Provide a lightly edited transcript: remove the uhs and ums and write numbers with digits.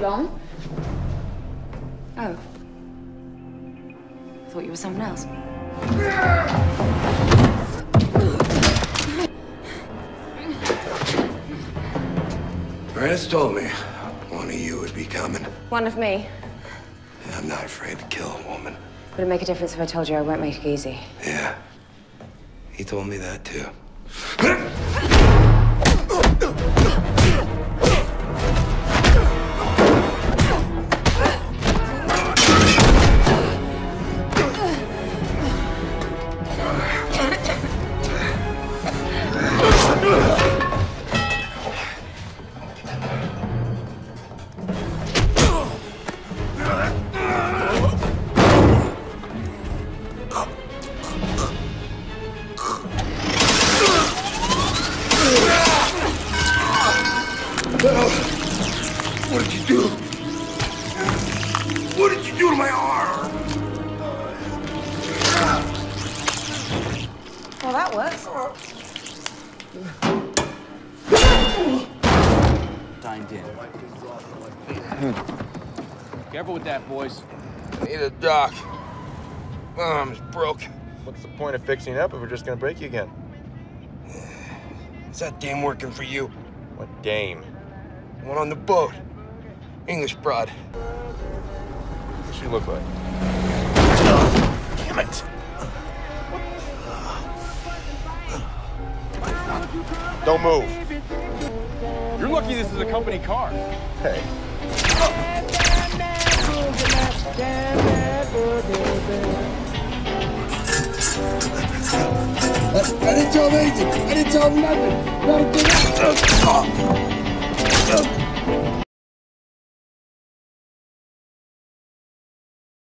long. Oh. I thought you were someone else. Meredith told me one of you would be coming. One of me. I'm not afraid to kill a woman. Would it make a difference if I told you I won't make it easy? Yeah. He told me that, too. What did you do? What did you do to my arm? Well, that works. Dined in. Careful with that, boys. I need a doc. My arm's broke. What's the point of fixing up if we're just gonna break you again? Is that dame working for you? What dame? The one on the boat. English broad. What's she look like? Damn it! Don't move. You're lucky this is a company car. Hey. I didn't tell him anything. I didn't tell him nothing.